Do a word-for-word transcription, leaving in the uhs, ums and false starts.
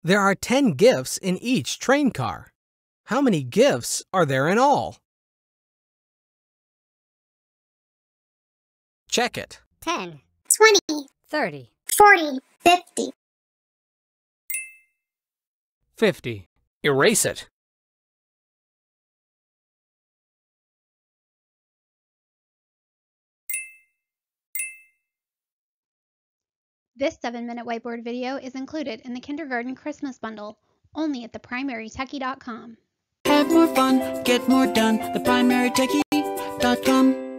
There are ten gifts in each train car. How many gifts are there in all? Check it. ten, twenty, thirty, forty, fifty. fifty. Erase it. This seven minute whiteboard video is included in the Kindergarten Christmas Bundle, only at the primary techie dot com. Have more fun, get more done, the primary techie dot com.